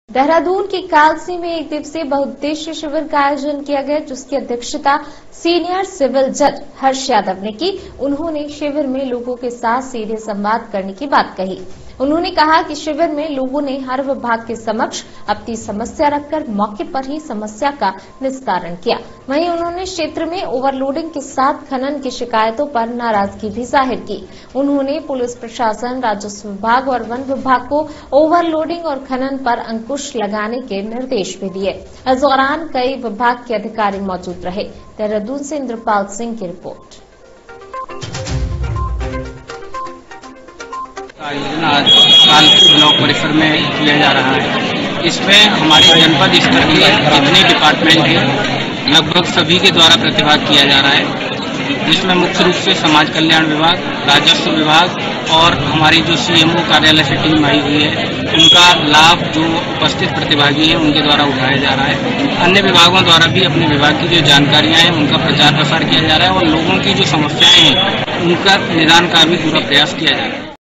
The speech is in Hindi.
देहरादून के कालसी में एक दिवसीय बहुउद्देश्य शिविर का आयोजन किया गया, जिसकी अध्यक्षता सीनियर सिविल जज हर्ष यादव ने की। उन्होंने शिविर में लोगों के साथ सीधे संवाद करने की बात कही। उन्होंने कहा कि शिविर में लोगों ने हर विभाग के समक्ष अपनी समस्या रखकर मौके पर ही समस्या का निस्तारण किया। वहीं उन्होंने क्षेत्र में ओवरलोडिंग के साथ खनन की शिकायतों पर नाराजगी भी जाहिर की। उन्होंने पुलिस प्रशासन, राजस्व विभाग और वन विभाग को ओवरलोडिंग और खनन पर अंकुश लगाने के निर्देश भी दिए। इस दौरान कई विभाग के अधिकारी मौजूद रहे। देहरादून से इंद्रपाल सिंह की रिपोर्ट। आयोजन आज कालसी ब्लॉक परिसर में किया जा रहा है। इसमें हमारे जनपद स्तर के जितने डिपार्टमेंट हैं लगभग सभी के द्वारा प्रतिभाग किया जा रहा है, जिसमें मुख्य रूप से समाज कल्याण विभाग, राजस्व विभाग और हमारी जो सीएमओ कार्यालय से टीम आई हुई है, उनका लाभ जो उपस्थित प्रतिभागी हैं उनके द्वारा उठाया जा रहा है। अन्य विभागों द्वारा भी अपने विभाग की जो जानकारियां हैं उनका प्रचार प्रसार किया जा रहा है और लोगों की जो समस्याएं हैं उनका निदान का भी पूरा प्रयास किया जा रहा है।